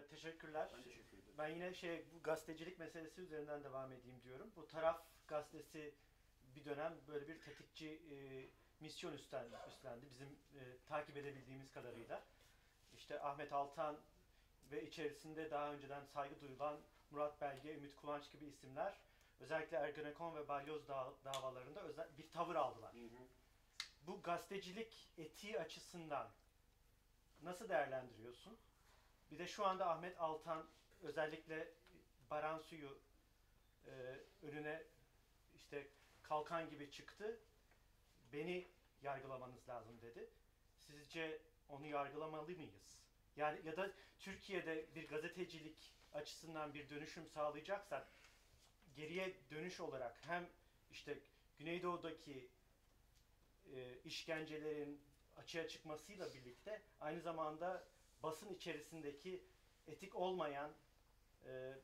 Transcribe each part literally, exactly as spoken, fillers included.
Evet, teşekkürler. Ben teşekkür ederim. Ben yine şey bu gazetecilik meselesi üzerinden devam edeyim diyorum. Bu Taraf gazetesi bir dönem böyle bir tetikçi e, misyon üstlendi, üstlendi bizim e, takip edebildiğimiz kadarıyla. İşte Ahmet Altan ve içerisinde daha önceden saygı duyulan Murat Belge, Ümit Kıvanç gibi isimler özellikle Ergenekon ve Balyoz davalarında özel bir tavır aldılar. Hı hı. Bu gazetecilik etiği açısından nasıl değerlendiriyorsun? Bir de şu anda Ahmet Altan özellikle Baransu'yu e, önüne işte kalkan gibi çıktı. Beni yargılamanız lazım dedi. Sizce onu yargılamalı mıyız? Yani ya da Türkiye'de bir gazetecilik açısından bir dönüşüm sağlayacaksak geriye dönüş olarak hem işte Güneydoğu'daki e, işkencelerin açığa çıkmasıyla birlikte aynı zamanda basın içerisindeki etik olmayan e,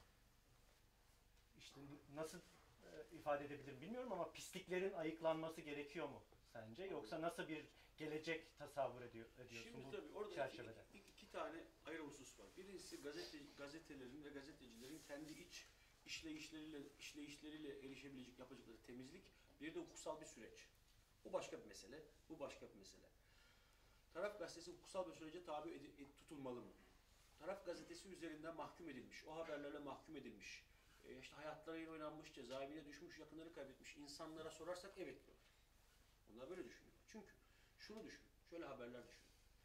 işte nasıl e, ifade edebilirim bilmiyorum ama pisliklerin ayıklanması gerekiyor mu sence? Yoksa nasıl bir gelecek tasavvur ediyor, ediyorsun Şimdi bu tabii orada çerçevede? iki, iki, iki tane ayrı husus var. Birincisi gazete, gazetelerin ve gazetecilerin kendi iç işleyişleriyle, işleyişleriyle erişebilecek yapacakları temizlik. Bir de hukuksal bir süreç. Bu başka bir mesele, bu başka bir mesele. Taraf gazetesi hukuksal bir sürece tabi ed- ed- tutulmalı mı? Taraf gazetesi üzerinden mahkum edilmiş, o haberlerle mahkum edilmiş, e işte hayatlarıyla oynanmış, cezaevine düşmüş, yakınları kaybetmiş insanlara sorarsak evet diyorlar. Onlar böyle düşünüyorlar. Çünkü şunu düşün, şöyle haberler düşün.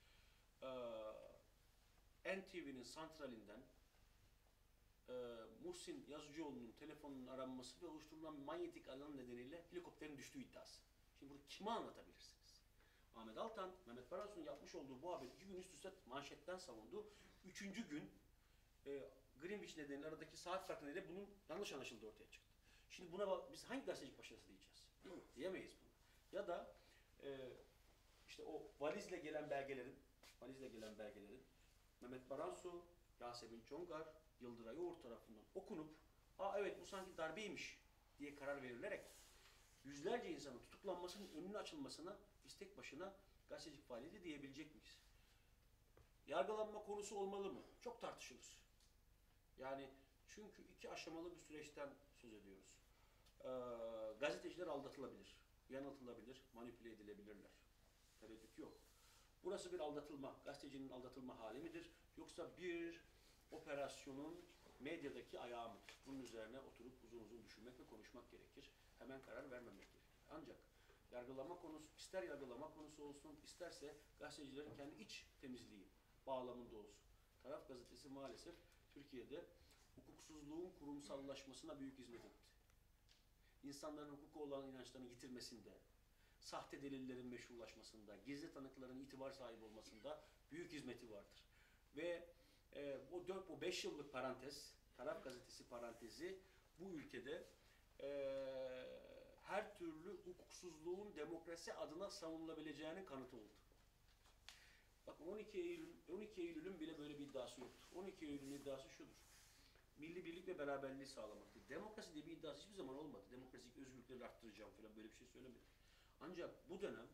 Ee, N T V'nin santralinden e, Muhsin Yazıcıoğlu'nun telefonunun aranması ve oluşturulan manyetik alan nedeniyle helikopterin düştüğü iddiası. Şimdi bunu kime anlatabilirsiniz? Ahmet Altan, Mehmet Baransu'nun yapmış olduğu bu haberi iki gün üst üste manşetten savundu. Üçüncü gün e, Greenwich nedeniyle aradaki saat farkı nedeniyle bunun yanlış anlaşıldığı ortaya çıktı. Şimdi buna biz hangi gazetecilik başarısı diyeceğiz? Değil mi? Diyemeyiz bunu. Ya da e, işte o valizle gelen belgelerin, valizle gelen belgelerin Mehmet Baransu, Yasemin Çongar, Yıldıray Uğur tarafından okunup, aa evet bu sanki darbeymiş diye karar verilerek yüzlerce insanın tutuklanmasının önünün açılmasına biz tek başına gazetecilik faaliyeti diyebilecek miyiz? Yargılanma konusu olmalı mı? Çok tartışılır. Yani çünkü iki aşamalı bir süreçten söz ediyoruz. Ee, gazeteciler aldatılabilir, yanıltılabilir, manipüle edilebilirler. Tereddüt yok. Burası bir aldatılma, gazetecinin aldatılma hali midir? Yoksa bir operasyonun medyadaki ayağı mıdır? Bunun üzerine oturup uzun uzun düşünmek ve konuşmak gerekir. Hemen karar vermemek gerekir. Ancak yargılama konusu, ister yargılama konusu olsun, isterse gazetecilerin kendi iç temizliği bağlamında olsun. Taraf gazetesi maalesef Türkiye'de hukuksuzluğun kurumsallaşmasına büyük hizmet etti. İnsanların hukuka olan inançlarını yitirmesinde, sahte delillerin meşrulaşmasında, gizli tanıkların itibar sahibi olmasında büyük hizmeti vardır. Ve e, o dört, o beş yıllık parantez, Taraf Gazetesi parantezi bu ülkede e, her türlü hukuksuzluğun demokrasi adına savunulabileceğinin kanıtı oldu. Bakın on iki Eylül, on iki Eylül'ün bile böyle bir iddiası yoktur. on iki Eylül'ün iddiası şudur: milli birlik ve beraberliği sağlamaktır. Demokrasi diye bir iddiası hiçbir zaman olmadı. Demokratik özgürlükleri arttıracağım falan böyle bir şey söylemedi. Ancak bu dönem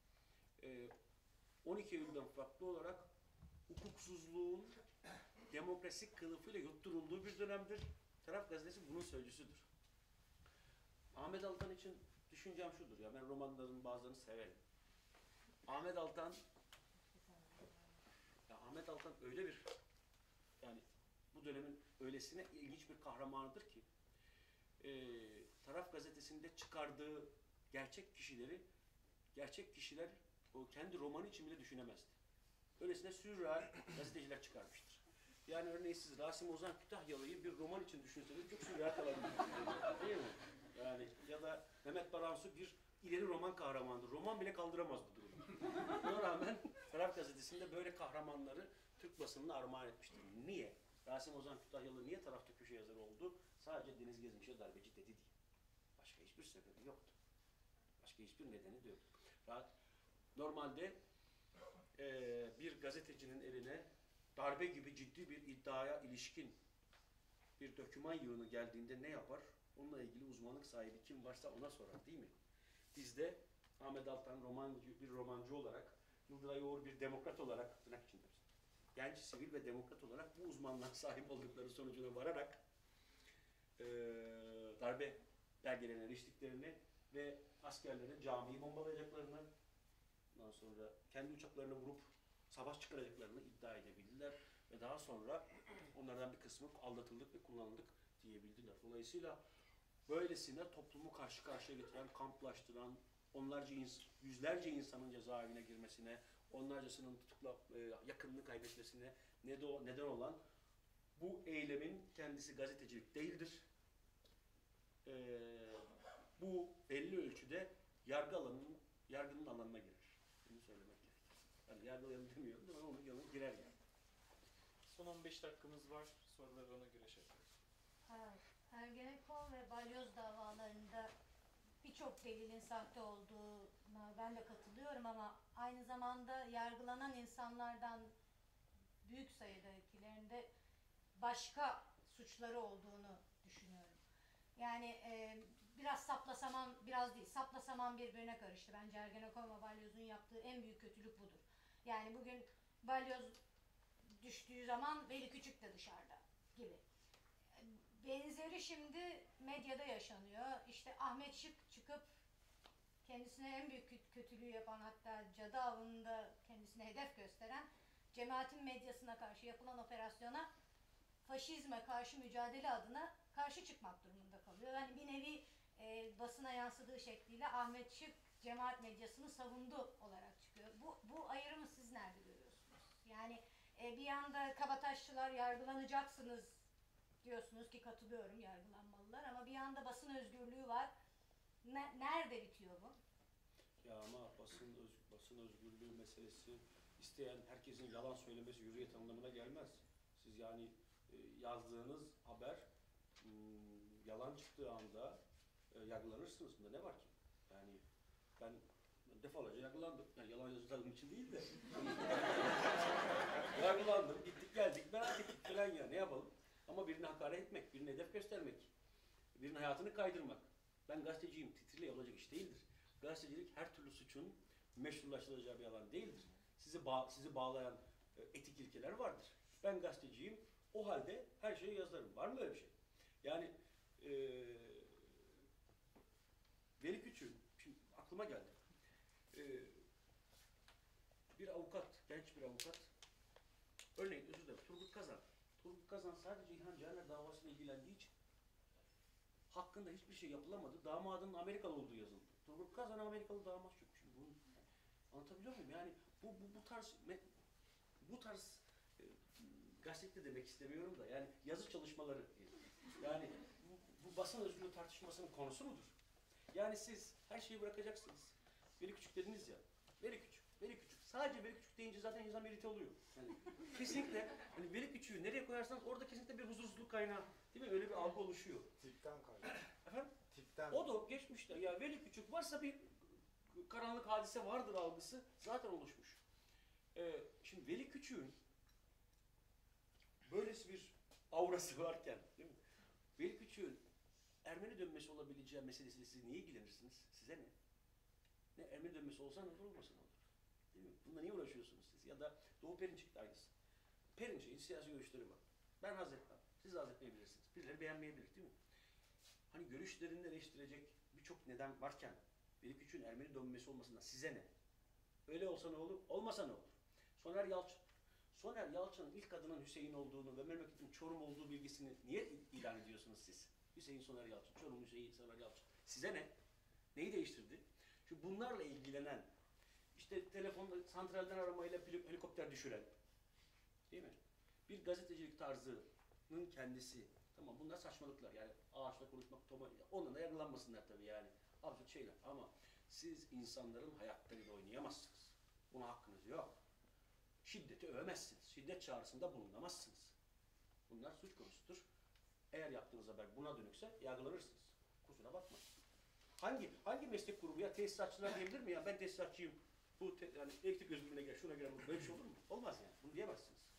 on iki Eylül'den farklı olarak hukuksuzluğun demokrasi kılıfıyla yutturulduğu bir dönemdir. Taraf gazetesi bunun sözcüsüdür. Ahmet Altan için düşüncem şudur ya, ben romanların bazılarını severim. Ahmet Altan ya Ahmet Altan öyle bir, yani bu dönemin öylesine ilginç bir kahramanıdır ki e, Taraf gazetesinde çıkardığı gerçek kişileri gerçek kişiler o kendi romanı için bile düşünemezdi. Öylesine sürreal gazeteciler çıkarmıştır. Yani örneğin siz Rasim Ozan Kütahyalı'yı bir roman için düşünseniz çok sürreal kalabilir. Değil mi? Yani ya da Mehmet Baransu bir ileri roman kahramanıdır. Roman bile kaldıramaz bu durumu. Buna rağmen Taraf gazetesinde böyle kahramanları Türk basınına armağan etmiştir. Niye? Rasim Ozan Kütahyalı niye tarafta köşe yazarı oldu? Sadece Deniz Gezmiş'e darbeci dedi diye. Başka hiçbir sebebi yoktu. Başka hiçbir nedeni de yok. Normalde e, bir gazetecinin eline darbe gibi ciddi bir iddiaya ilişkin bir doküman yığını geldiğinde ne yapar? Onunla ilgili uzmanlık sahibi kim varsa ona sorar, değil mi? Bizde Ahmet Altan romancı, bir romancı olarak, Yıldıray Uğur bir demokrat olarak tırnak içinde genç sivil ve demokrat olarak bu uzmanlığa sahip oldukları sonucuna vararak e, darbe belgelerine eriştiklerini ve askerlerin camiyi bombalayacaklarını, ondan sonra kendi uçaklarını vurup savaş çıkaracaklarını iddia edebildiler ve daha sonra onlardan bir kısmı aldatıldık ve kullanıldık diyebildiler. Dolayısıyla böylesine toplumu karşı karşıya getiren, kamplaştıran, onlarca ins yüzlerce insanın cezaevine girmesine, onlarcasının tutukla e, yakınını kaybetmesine neden, neden olan bu eylemin kendisi gazetecilik değildir. E, bu belli ölçüde yargı alanının, yargının alanına girer. Bunu söylemek gerekir. Yani yargı alanı demiyorum ama onun yanına girer yani. Son on beş dakikamız var. Soruları ona göre şey yapıyoruz. Ha, Ergenekon ve Balyoz davalarında birçok delilin sahte olduğuna ben de katılıyorum ama aynı zamanda yargılanan insanlardan büyük sayıdakilerinde başka suçları olduğunu düşünüyorum. Yani e, biraz saplasaman, biraz değil, saplasaman birbirine karıştı. Bence Ergenekon ve Balyoz'un yaptığı en büyük kötülük budur. Yani bugün Balyoz düştüğü zaman Veli Küçük de dışarıda gibi. Benzeri şimdi medyada yaşanıyor. İşte Ahmet Şık çıkıp kendisine en büyük kötülüğü yapan, hatta cadı avında kendisine hedef gösteren cemaatin medyasına karşı yapılan operasyona faşizme karşı mücadele adına karşı çıkmak durumunda kalıyor. Yani bir nevi e, basına yansıdığı şekliyle Ahmet Şık cemaat medyasını savundu olarak çıkıyor. Bu, bu ayrımı siz nerede görüyorsunuz? Yani e, bir yanda kabataşçılar yargılanacaksınız diyorsunuz ki katılıyorum, yargılanmalılar, ama bir yanda basın özgürlüğü var. Ne, nerede bitiyor bu? Ya ama basın, öz, basın özgürlüğü meselesi isteyen herkesin yalan söylemesi hürriyet anlamına gelmez. Siz yani e, yazdığınız haber m, yalan çıktığı anda e, yargılanırsınız. Bunda ne var ki? Yani ben defalarca yargılandım. Yani yalan yazdığım için değil de. Yargılandım, gittik geldik, merak ettik falan ya, ne yapalım? Ama birine hakaret etmek, birine hedef göstermek, birinin hayatını kaydırmak. Ben gazeteciyim, titrili olacak iş değildir. Gazetecilik her türlü suçun meşrulaştırılacağı bir alan değildir. Sizi, bağ, sizi bağlayan e, etik ilkeler vardır. Ben gazeteciyim, o halde her şeyi yazarım. Var mı öyle bir şey? Yani e, Veli Küçük'ün, şimdi aklıma geldi. E, bir avukat, genç bir avukat, örneğin özür dilerim, Turgut Kazan. Turgut Kazan sadece İlhan Caner davasıyla ilgilendiği için hakkında hiçbir şey yapılamadı. Damadının Amerikalı olduğu yazıldı. Turgut Kazan Amerikalı damat yok. Şimdi bunu anlatabiliyor muyum? Yani bu bu, bu tarz bu tarz e, gazete demek istemiyorum da yani yazı çalışmaları yani bu, bu basın özgürlüğü tartışmasının konusu mudur? Yani siz her şeyi bırakacaksınız. Veli Küçük dediniz ya. Veli Küçük, Veli Küçük. Sadece Veli Küçük deyince zaten insan irite oluyor. Yani kesinlikle hani Veli Küçük'ü nereye koyarsanız orada kesinlikle bir huzursuzluk kaynağı, değil mi? Öyle bir algı oluşuyor. Tipten kaynak. Efendim? Tipten. O da geçmişte ya Veli Küçük varsa bir karanlık hadise vardır algısı zaten oluşmuş. Ee, şimdi Veli Küçük'ün böylesi bir aurası varken, değil mi? Veli Küçük'ün Ermeni dönmesi olabileceği meselesiyle siz niye ilgilenirsiniz? Size ne? Ne Ermeni dönmesi olsa ne olur, olmasa ne olur? Değil mi? Bununla niye uğraşıyorsunuz siz? Ya da Doğu Perinçek de aynısı. Perinçek'in siyasi görüşleri var. Ben haz etmem. Siz de haz etmeyebilirsiniz. Birileri beğenmeyebilir, değil mi? Hani görüşlerini eleştirecek birçok neden varken Veli Küçük'ün Ermeni dönmesi olmasından size ne? Öyle olsa ne olur? Olmasa ne olur? Soner Yalçın. Soner Yalçın'ın ilk adının Hüseyin olduğunu ve memleketin Çorum olduğu bilgisini niye ilan ediyorsunuz siz? Hüseyin Soner Yalçın, Çorum Hüseyin Soner Yalçın. Size ne? Neyi değiştirdi? Şu bunlarla ilgilenen, işte telefonda santralden aramayla helikopter düşüren, değil mi? Bir gazetecilik tarzının kendisi. Tamam bunlar saçmalıklar yani ağaçla konuşmak, toma, onunla da yargılanmasınlar tabii yani. Absürt şeyler ama siz insanların hayatlarıyla oynayamazsınız. Buna hakkınız yok. Şiddeti övemezsiniz. Şiddet çağrısında bulunamazsınız. Bunlar suç konusudur. Eğer yaptığınız haber buna dönükse yargılanırsınız. Kusura bakmayın. Hangi hangi meslek grubu ya tesisatçılar diyebilir mi ya ben tesisatçıyım. Bu te, yani elektrik özgürlüğüne gel şuna göre böyle bir şey olur mu? Olmaz yani. Bunu diyemezsiniz.